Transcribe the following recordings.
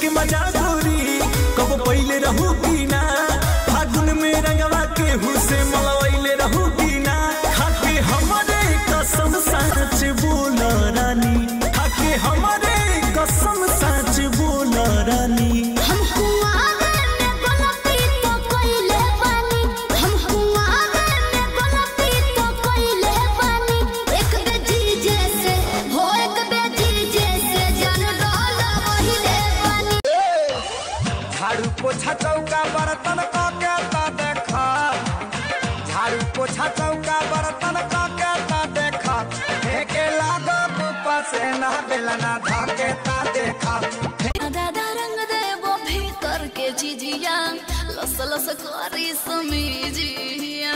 मजा गोरी कब पहिले रहू की ना फागुन में रंगवा के हुसे मलवैले रहू की ना खाके हमरे कसम सच बोल रानी खाके हमरे कसम सच बोल रानी झाड़ू पोछा चौका बर्तन के ता देखा झाड़ू पोछा चौका बर्तन के ता देखा फेंके लागो ऊपर से ना बेलना धाके ता देखा दादा रंग देबो भीतर के चीजिया लस लस करी समीजिया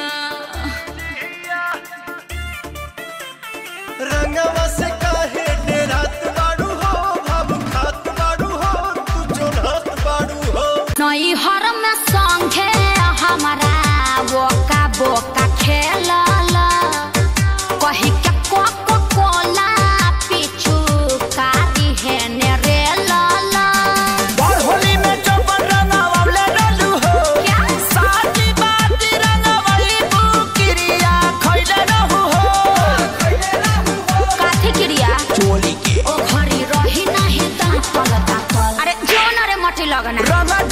रंगवा से काहे डेरात बाड़ू हो भाव खात बाड़ू हो तू चोरत बाड़ू हो नई हर में संगे हमारा बोका बोका खेलला कही के कोको कोला पीछू कारी है ने रे लाला बाल होली में जो रंगवाले रहलू हो क्या साची बात रंगवली बुकिरिया खइले रहू हो काठी क्रिया चोली के ओ घरी रही नहीं ता पलता पल अरे जोन रे मटी लगना रंग